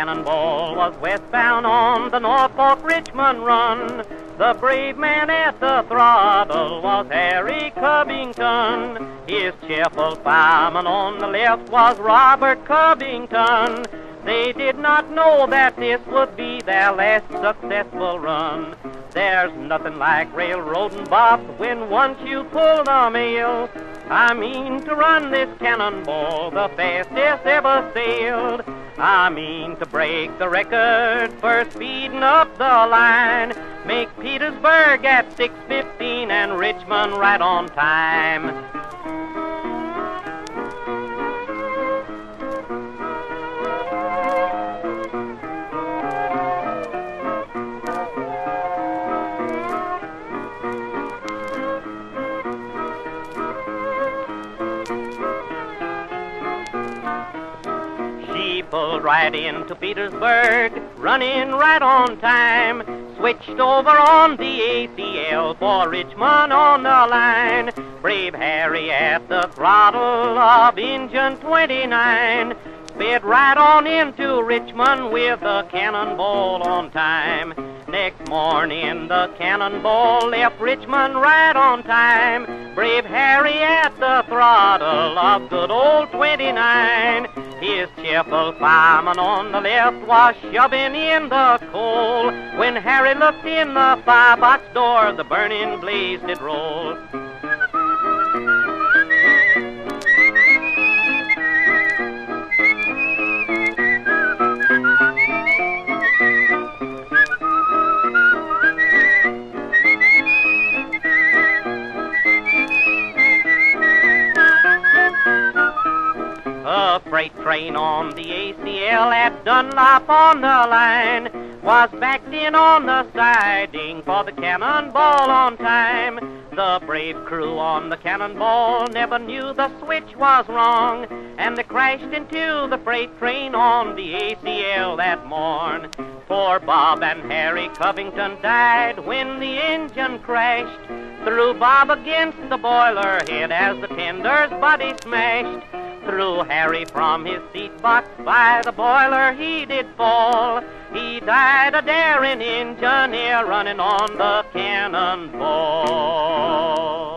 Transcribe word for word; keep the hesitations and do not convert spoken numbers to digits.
Cannonball was westbound on the Norfolk Richmond run. The brave man at the throttle was Harry Covington. His cheerful fireman on the left was Robert Covington. They did not know that this would be their last successful run. There's nothing like railroading, Bob, when once you pull the mail. I mean to run this Cannonball the fastest ever sailed. I mean to break the record for speeding up the line. Make Petersburg at six fifteen and Richmond right on time. Pulled right into Petersburg, running right on time. Switched over on the A C L for Richmond on the line. Brave Harry at the throttle of engine twenty-nine. Sped right on into Richmond with the Cannonball on time. Next morning the Cannonball left Richmond right on time. Brave Harry at the throttle of good old twenty-nine. His cheerful fireman on the left was shoving in the coal. When Harry looked in the firebox door, the burning blaze did roll. A freight train on the A C L at Dunlop on the line was backed in on the siding for the Cannonball on time. The brave crew on the Cannonball never knew the switch was wrong, and they crashed into the freight train on the A C L that morn. Poor Bob and Harry Covington died when the engine crashed. Threw Bob against the boiler head as the tender's body smashed. Threw Harry from his seat box by the boiler he did fall. He died a daring engineer running on the Cannonball.